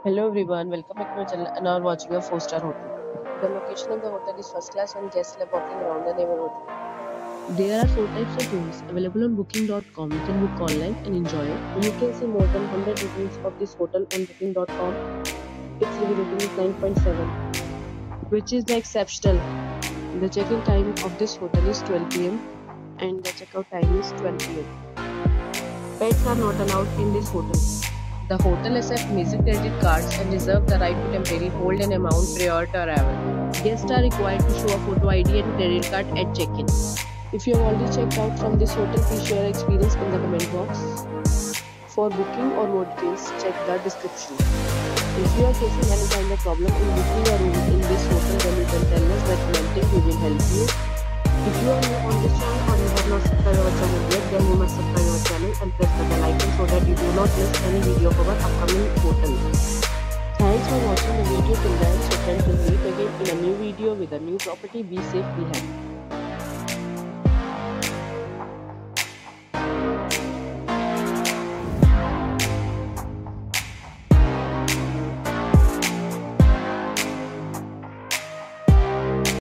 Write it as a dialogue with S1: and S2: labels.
S1: Hello everyone, welcome back to my channel and now watching a 4-star hotel. The location of the hotel is first class and guests love walking around the neighborhood. There are 4 types of rooms available on booking.com. You can book online and enjoy it. You can see more than 100 reviews of this hotel on booking.com. Its review rating is 9.7, which is exceptional. The check-in time of this hotel is 12 p.m. and the checkout time is 12 p.m. Pets are not allowed in this hotel. The hotel accepts major credit cards and reserves the right to temporarily hold an amount prior to arrival. Guests are required to show a photo ID and credit card at check-in. If you have already checked out from this hotel, please share your experience in the comment box. For booking or more details, check the description. If you are facing any kind of problem in booking a room in this hotel, then you can tell us by commenting. We will help you. If you are new on this channel or you have not subscribed our channel yet, then you must subscribe our channel and press the bell icon so that you do not miss any video of our upcoming hotel. Thanks for watching the video till then. So friends, will meet again in a new video with a new property. Be safe, be happy.